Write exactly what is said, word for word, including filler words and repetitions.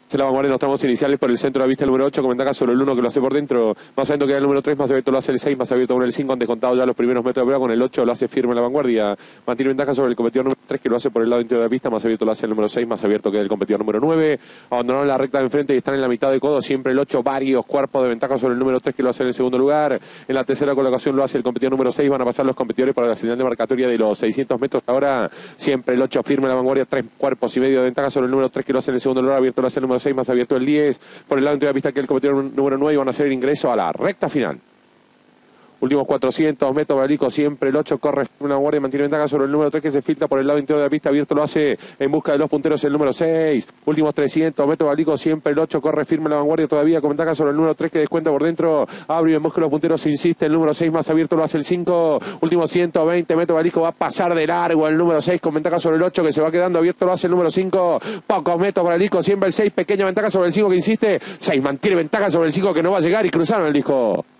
Se la vanguardia en los tramos iniciales por el centro de la vista el número ocho, con ventaja sobre el uno que lo hace por dentro, más adentro queda el número tres, más abierto lo hace el seis, más abierto con el cinco, han descontado ya los primeros metros de prueba, con el ocho lo hace firme la vanguardia, mantiene ventaja sobre el competidor número tres que lo hace por el lado interior de la pista, más abierto lo hace el número seis, más abierto queda el competidor número nueve, abandonaron la recta de enfrente y están en la mitad de codo, siempre el ocho, varios cuerpos de ventaja sobre el número tres que lo hace en el segundo lugar, en la tercera colocación lo hace el competidor número seis, van a pasar los competidores para la señal de marcatoria de los seiscientos metros, ahora siempre el ocho firme la vanguardia, tres cuerpos y medio de ventaja sobre el número tres que lo hace en el segundo lugar, abierto lo hace el número seis, más abierto el diez, por el lado interior de la pista que el competidor número nueve, y van a hacer el ingreso a la recta final. Últimos cuatrocientos metros, Balico, siempre el ocho corre una guardia, mantiene ventaja sobre el número tres que se filtra por el lado interior de la pista, abierto lo hace en busca de los punteros el número seis. Últimos trescientos metros, Balico, siempre el ocho corre firme la vanguardia todavía con ventaja sobre el número tres que descuenta por dentro, abre en busca de los punteros, insiste el número seis, más abierto lo hace el cinco. Últimos ciento veinte metros, Balico, va a pasar de largo el número seis con ventaja sobre el ocho que se va quedando, abierto lo hace el número cinco. Pocos metros, Balico, siempre el seis, pequeña ventaja sobre el cinco que insiste, seis mantiene ventaja sobre el cinco que no va a llegar y cruzaron el disco.